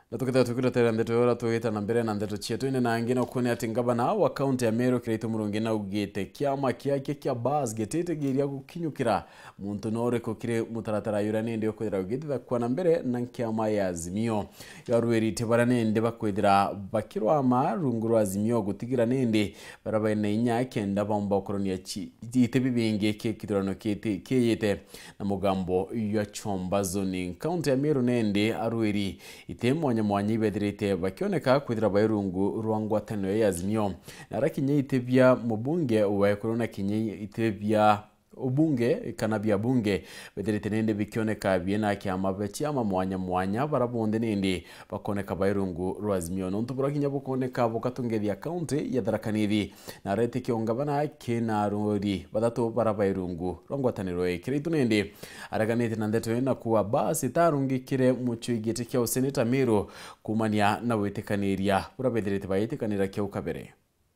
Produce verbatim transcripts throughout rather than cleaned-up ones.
Natukita tukira tera ndeto yora tuita na mbere na ndeto chetu ine na angina ukone ati ngabana wa county ya Meru kirito murungi na ugete kiama kiake kia bas getete giria gukinyukira muntu noreko kire mutaratara yura nende yokwedira ugete kwa na mbere na nkiama ya Azimio yarueri tebara nende bakwedira bakirwa ama runguru Azimio gutigira nende baraba ina inya kenda bamba okoroni ya chi itebi binge ke kiturano kete keyete na mugambo ya chomba zoning county ya Meru nende arueri itemo mwanyi bedirite bakioneka kwidira bayirungu rwangwa tano ya Azimio narakinye itebya mubunge uwa korona kinye itebya ubunge kanabya bunge bedirite nende bikioneka biena kyama bechi ama mwanya mwanya barabonde nende bakoneka bayirungu rwa Azimio nonto burakinya bukoneka bukatungethia county ya Tharaka-Nithi na rete kiongabana kena rori badato barabayirungu rwangwa taniro ekiritu nende araganete na ndeto na kuwa basi tarungikire mucho igete kya Senator Meru kumania na wetekaniria urabederete bayetekanira kya ukabere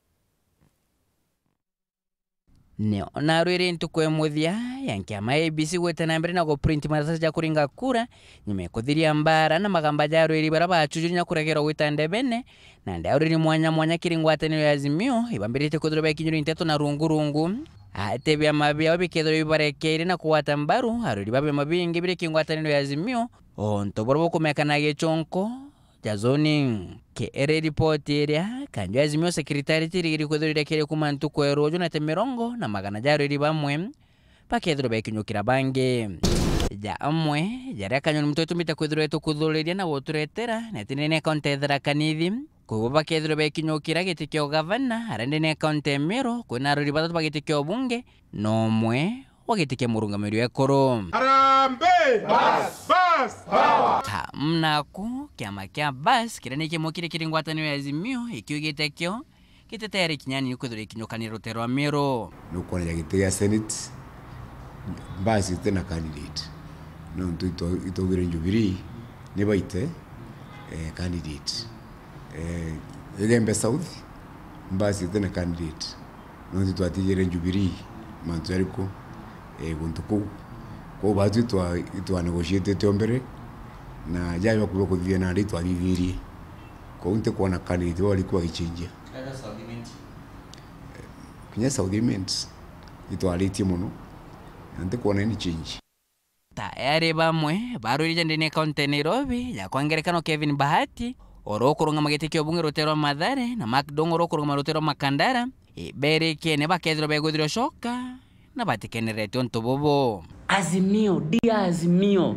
Neo na rwiri ntukwe muthia yankia ma A B C gweta na mbere na go print marasa ja kuringa kura nyime kuthiria mbara na magamba ja rwiri baraba achujunya kuregera gwita ndebene na nda rwiri mwanya mwanya kiringwataniro ya Azimio ibambirite kudroba ikinyuri nteto na rungu rungu atebya mabya obikethero bibarekere na kuwata mbaru aruri babe mabingi bire kingwataniro ya Azimio onto borbo kumekana gechonko jazoni ke ere report area kanjo Azimio secretary tirigiri kudhurira kere kumantu kwerojo na temerongo na magana jaro iri bamwe pakethro bekinyukira bangi ja amwe jara kanyo mtoto mita kudhurira to kudhuriria na woturetera na tinene county Tharaka-Nithi kubo bakethro bekinyukira gitikyo governor arende ne county Meru kuna ruri batatu bagitikyo bunge nomwe wagitike murungamiro ekoro Harambe bas bas power mnako kiama kia bas kirane kimokire kiringwataniro ya Azimio ikiugite kyo kiteteri kinyani yukuthuri kinyokaniro terwa Meru nukona yagitea Senate basi tena candidate no ntuito itogire Jubilee ne baite eh candidate eh Egembe South basi tena candidate no ntuito atigire Jubilee manzariko eh guntuko ko bazu twa itwa negotiate tombere na jayo kulo kuthia na ritwa viviri ko unte kuona candidate walikuwa gichinjia kada supplement kinya supplement itwa riti muno ante kuona ni change tayari bamwe barurije ndene county Nairobi ya kwangerekano Kevin Bahati orokurunga magetekyo bunge rotero Mathare na Macdongo orokurunga rotero Makandara ibereke ne bakethro begudiro shoka na batikenere onto bobo Azimio, dear Azimio,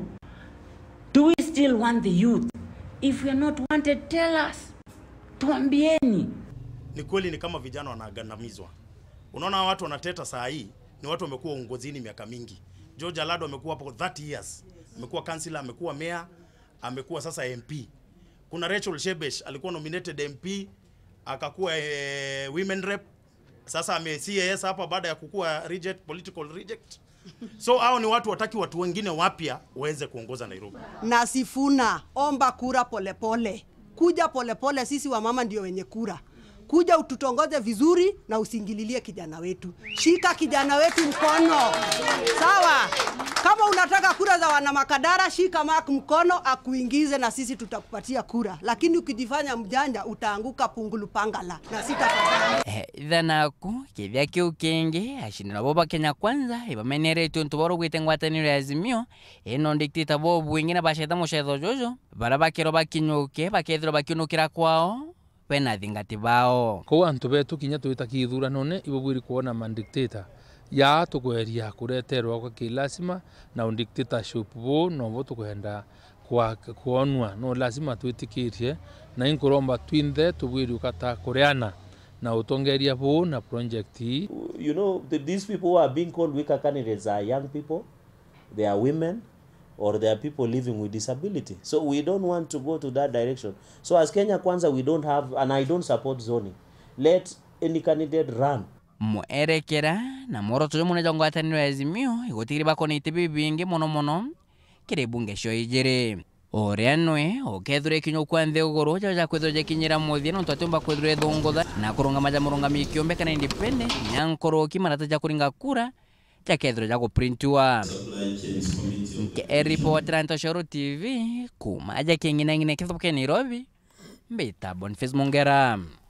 do we still want the youth? If we are not wanted, tell us. Tuambieni. Ni kweli ni kama vijana wanagandamizwa. Unaona watu wanateta saa hii ni watu wamekuwa uongozini miaka mingi. George Alado amekuwa hapo thirty years. Amekuwa councillor, amekuwa mayor, amekuwa sasa M P. Kuna Rachel Shebesh alikuwa nominated M P, akakuwa eh, women rep. Sasa ame C A S hapa baada ya kukua reject, political reject. So hao ni watu wataki watu wengine wapya waweze kuongoza Nairobi. Na Sifuna, omba kura polepole. Pole. Kuja polepole pole, sisi wa mama ndio wenye kura. Kuja ututongoze vizuri na usingililie kijana wetu. Shika kijana wetu mkono. Sawa? Kama unataka kura za wana Makadara, shika Mark mkono akuingize na sisi tutakupatia kura. Lakini ukijifanya mjanja utaanguka pungulu pangala na sitafanya. Eh thanaku kithia kiu kingi ashindana boba Kenya kwanza ibamenere tuntu boro gwitengwataniro ya Azimio eno dictator bobu wengine basheta mushetho jojo barabakero bakinyuke bakethro bakinukira kwao pena thingati bao ko antu betu kinya tuita kithura none ibubwiri kuona man dictator ya tukweria kureterwa kwa kilasima na dictatorship bo no bo tukwenda kwa kuonwa no lazima tuitikirie na inkuromba twinde tubwiri ukata koreana na utongeria bo na project. You know, the, these people who are being called weaker candidates are young people, they are women, or they are people living with disability. So we don't want to go to that direction. So as Kenya Kwanza, we don't have, and I don't support zoning. Let any candidate run. Mwerekera na moro tujo mune jongo ataniro ya Azimio igotiri bako ni tibi bingi mono mono kire bunge sho ijere oreanwe okethure kinyo kwanthe ugoro jaja kwethuje kinyira muthia no twatumba kwethure thungutha na kurunga maja murunga mikiombe kana independent nyankoro kimarata ja kuringa kura ja kethuro ja kuprintiwa Nke report Rantoshoro T V kuma aja kengine ngine kithuke Nairobi mbita Boniface Mongera.